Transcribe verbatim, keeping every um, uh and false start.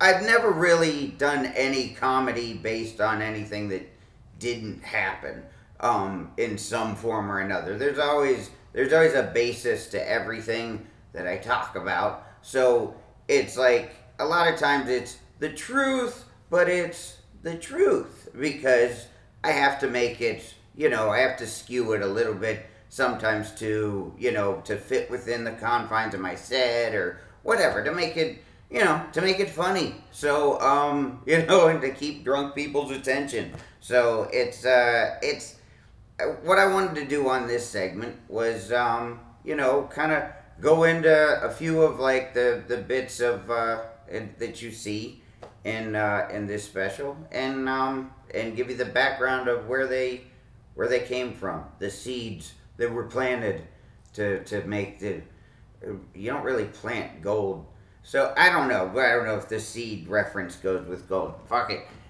I've never really done any comedy based on anything that didn't happen um, in some form or another. There's always there's always a basis to everything that I talk about. So it's like a lot of times it's the truth, but it's the truth because I have to make it, you know, I have to skew it a little bit sometimes to, you know, to fit within the confines of my set or whatever to make it, you know, to make it funny. So, um, you know, and to keep drunk people's attention. So it's, uh, it's, what I wanted to do on this segment was, um, you know, kind of go into a few of like the, the bits of, uh, that you see in, uh, in this special and, um, and give you the background of where they, where they came from, the seeds that were planted to, to make the, you don't really plant gold. So I don't know. I don't know if the seed reference goes with gold. Fuck it.